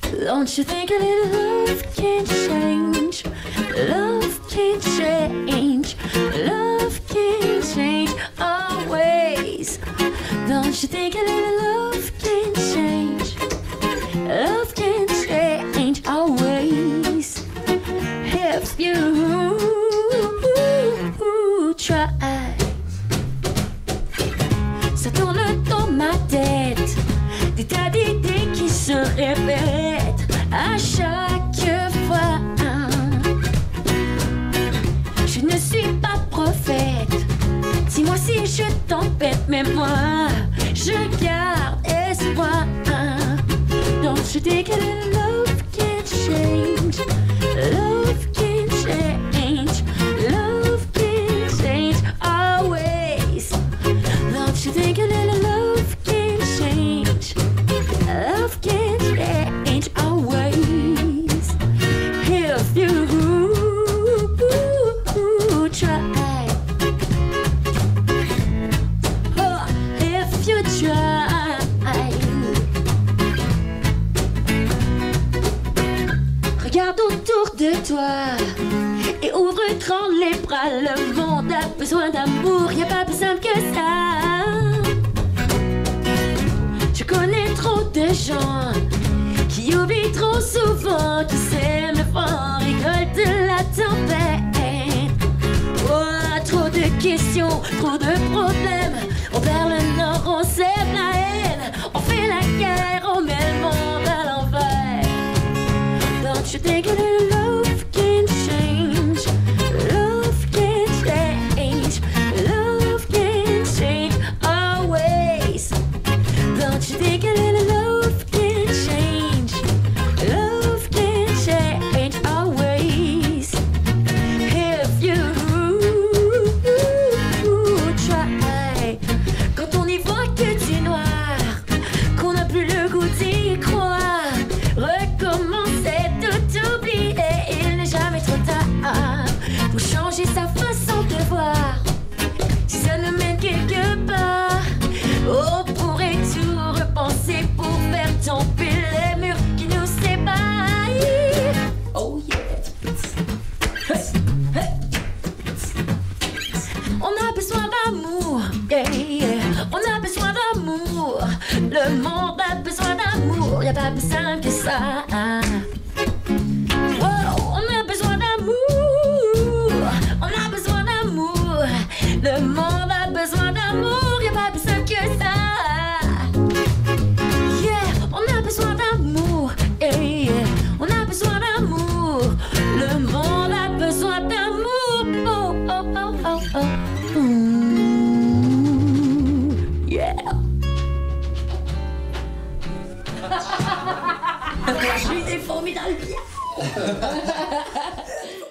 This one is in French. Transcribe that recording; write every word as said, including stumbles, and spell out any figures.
Don't you think a little love can change? Love can change. Love can change always. Don't you think a little love can change? Love can change always. If you try. Ça tourne dans ma tête, des tas d'idées qui se répètent à chaque fois. Je ne suis pas prophète, dis-moi si je t'embête, mais moi je garde espoir. Don't you think a little love can change? Love can change. Love can change always. Don't you think a little love can change? Love can change always. If you try. Oh, if you try. Regarde autour de toi et ouvre grand les bras. Le monde a besoin d'amour, y a pas plus simple que ça. Je connais trop de gens qui oublient trop souvent, qui sèment le vent, récoltent la tempête. Oh, trop de questions, trop de problèmes. On perd le nord, on sème la haine. On fait la guerre, on met le monde à l'envers. Don't you think a little love can change? Love can change. Love can change always. Don't you think a little love can change? Love can change always. If you try. Quand on n'y voit que du noir, qu'on n'a plus le goût d'y croire, recommencer tout oublier, il n'est jamais trop tard pour changer sa façon de voir. Si ça nous mène quelque part, on pourrait tout repenser pour faire tomber les murs qui nous séparent. Oh yeah. On a besoin d'amour, yeah, yeah. On a besoin d'amour. Le monde a besoin d'amour, y'a pas plus simple que ça. Oh, on a besoin d'amour. On a besoin d'amour. Le monde a besoin d'amour, y'a pas plus simple que ça. Yeah, on a besoin d'amour, yeah, yeah. On a besoin d'amour. Le monde a besoin d'amour. Oh, oh, oh, oh, oh. Ooh, yeah. J'ai des formidables.